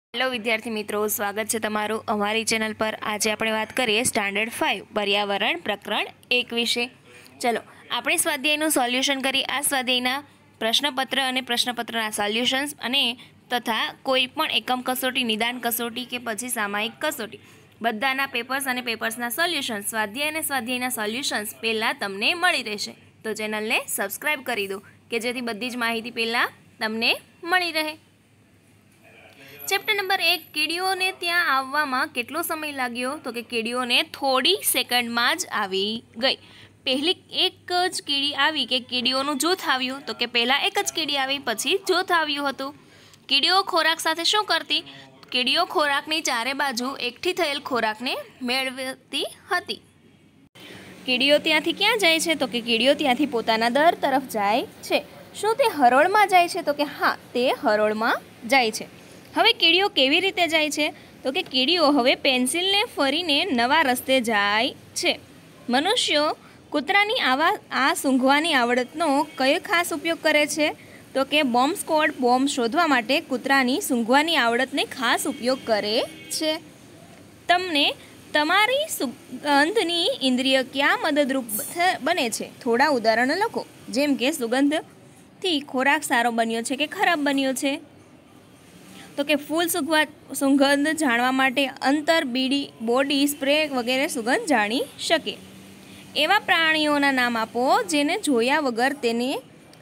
Hello विद्यार्थी मित्रों, स्वागत है तमारू अमारी चेनल पर। आज આપણે વાત કરીએ સ્ટાન્ડર્ડ 5 पर्यावरण प्रकरण 1 વિશે। चलो આપણે સ્વાધ્યાયનું સોલ્યુશન કરી આ સ્વાધ્યાયના પ્રશ્નપત્ર અને પ્રશ્નપત્રના સોલ્યુશન્સ અને તથા કોઈ પણ એકમ કસોટી, નિદાન કસોટી કે પછી સામાયિક કસોટી બધાના પેપર્સ અને પેપર્સના સોલ્યુશન્સ, સ્વાધ્યાય અને સ્વાધ્યાયના સોલ્યુશન્સ પહેલાં તમને મળી રહેશે। તો ચેનલને સબસ્ક્રાઈબ કરી દો કે જેથી બધી જ માહિતી પહેલાં તમને મળી રહે। चैप्टर नंबर 1 कीड़ीओने त्यां आववामां केटलो समय लाग्यो? तो कि कीड़ीओने थोड़ी सेकंड में ज आवी गई। पहली एक ज कीड़ी आवी के कीड़ीओनुं जूथ आव्युं, तो कि पहला एक ज कीड़ी आवी पछी जूथ आव्युं हतुं। कीड़ीओ खोराक साथे शुं करती? कीड़ीओ खोराकनी चारे बाजू एकठी थयेल खोराकने मेळवती हती। कीड़ीओ त्यांथी क्यां जाय छे? तो कि कीड़ीओ त्यांथी पोताना दर तरफ जाय छे। शुं ते हरोळमां जाय छे? तो कि हाँ, ते हरोळमां जाय छे। हवे कीड़ीओ केवी रीते जाय छे? तो कि कीड़ीओ हवे पेन्सिल ने फरीने नवा रस्ते जाय छे। मनुष्यो कूतरानी आ सूंघवानी आवडतनो कयो खास उपयोग करे छे? तो कि बॉम्ब स्क्वॉड बॉम्ब शोधवा माटे कूतरानी सूंघवानी आवडतने खास उपयोग करे छे। तमने तमारी सुगंधनी इंद्रिय क्या मददरूप बने छे? थोड़ा उदाहरण लखो। जेम के सुगंधथी खोराक सारो बन्यो छे के खराब बन्यो छे? तो कि फूल सुगंध जाणवा माटे अंतर, बीड़ी, बॉडी स्प्रे वगैरह सुगंध जाणी शके। एवा प्राणीओना नाम आपो जेने जोया वगर तेने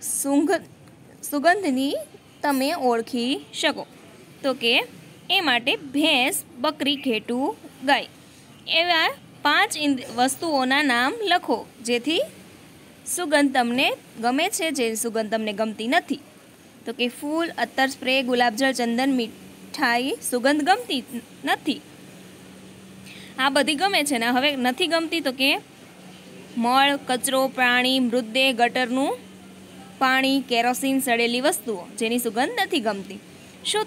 सुगंधनी तमे ओळखी शको। तो कि ए माटे भैंस, बकरी, घेटू, गाय एवा 5 वस्तुओना नाम लखो जेथी सुगंध तमने गमे छे, जे सुगंध तमने गमती नथी। तो कि फूल, अत्तर, स्प्रे, गुलाबजल, चंदन, मिठाई सुगंध गमती नथी। आ बधी गमे छे ने हवे नथी गमती तो कि मळ, कचरो, प्राणी, मृतदेह, गटरनुं पाणी, केरोसीन, सड़ेली वस्तुओं जेनी सुगंध नथी गमती। शुं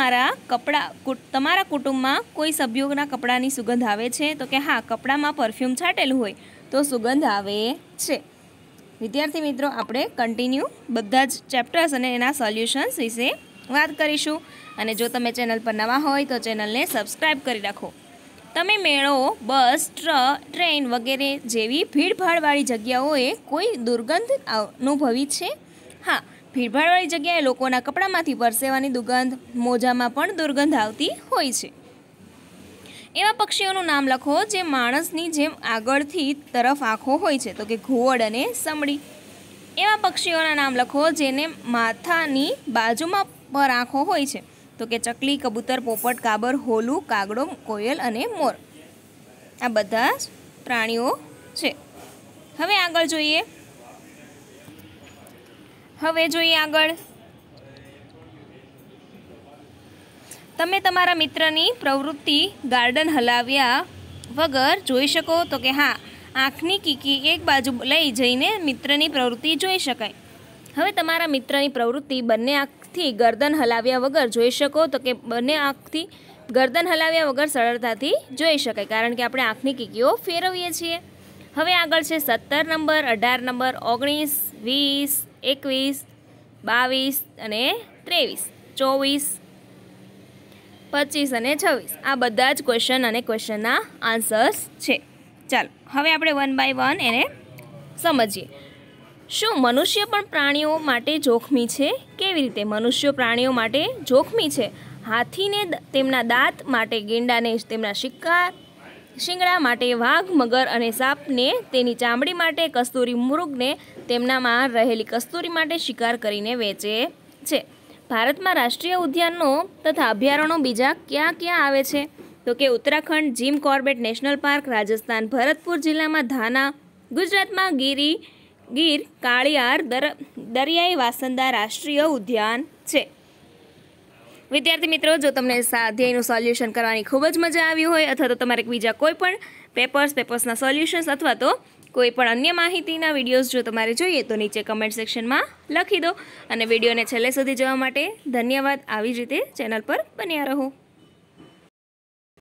तमारा कुटुंबमां कोई सभ्योना कपड़ानी सुगंध आवे छे? तो कि हाँ, कपड़ामां परफ्यूम छाटेलुं होय तो सुगंध आवे छे। विद्यार्थी मित्रों, आपणे कंटिन्यू बधा ज चैप्टर्स अने एना सोल्यूशन्स विषे वात करीशुं। अने जो तमे चेनल पर नवा होय तो चेनलने सब्सक्राइब करी राखो। तमे मेळो, बस, ट्रेन वगैरह जेवी भीड़भाड़वाળી जग्याओए कोई दुर्गंध अनुभवी छे? हाँ, भीड़भाड़वाળી जग्याए लोकोना कपड़ामांथी परसेवानी दुर्गंध, मोजामां पण दुर्गंध आवती होय छे। एवा पक्षीओनुं नाम लखो जे माणसनी जेम आगळथी तरफ आँखो होय छे। तो कि घुवड अने समड़ी। एवा पक्षीओना नाम लखो जेने माथानी बाजुमां पर आँखो होय छे। तो कि चकली, कबूतर, पोपट, काबर, होलू, कागड़ो, कोयल अने मोर। आ बधा ज प्राणीओ छे। हवे आगळ जोईए। आगळ तमे तमारा मित्रनी प्रवृत्ति गार्डन हलाव्या वगर जोई शको? तो कि हाँ, आँखनी कीकी एक बाजू लई जईने मित्रनी प्रवृत्ति जोई शकाय। हवे तमारा मित्रनी प्रवृत्ति बंने आँखथी गर्दन हलाव्या वगर जोई शको? तो कि बंने आँखथी गर्दन हलाव्या वगर सरळताथी जोई शकाय, कारण के आपणे आँखनी कीकीओ फेरवीए छीए। हवे आगळ छे 17 नंबर, 18 नंबर, 19, 20, 21, 22 अने 23, 24, 25 અને 26 આ બધા જ ક્વેશ્ચન અને ક્વેશ્ચનના આન્સર્સ છે। ચાલો હવે આપણે 1 બાય 1 એને સમજીએ। શું મનુષ્ય પણ પ્રાણીઓ માટે જોખમી છે? કેવી રીતે? મનુષ્યો પ્રાણીઓ માટે જોખમી છે। હાથીને તેમના દાંત માટે, ગેંડાને તેમના શિંગડા માટે, વાઘ, મગર અને સાપને તેની ચામડી માટે, કસ્તુરી મૃગને તેમનામાં રહેલી કસ્તુરી માટે શિકાર કરીને વેચે છે। भारत में राष्ट्रीय उद्यानों तथा अभयारण्यों बीजा क्या क्या आवे छे? तो कि Uttarakhand Jim Corbett National Park, Rajasthan Bharatpur जिला में धाना, गुजरात में गीर कालियार दरियाई वासंदा राष्ट्रीय उद्यान छे। विद्यार्थी मित्रों, जो तमने स्वाध्यायनुं सोल्यूशन करवानी खूब ज मजा आवी होय अथवा तो तमारे बीजा कोईपण पेपर्सना सोल्यूशन्स अथवा तो कोईपण अन्य माहितीना विडियोज जो तमारे जोईए तो नीचे कमेंट सेक्शन में लखी दो। अने विडियोने छेल्ले सुधी जोवा माटे धन्यवाद। आवी ज रीते चेनल पर बन्या रहो।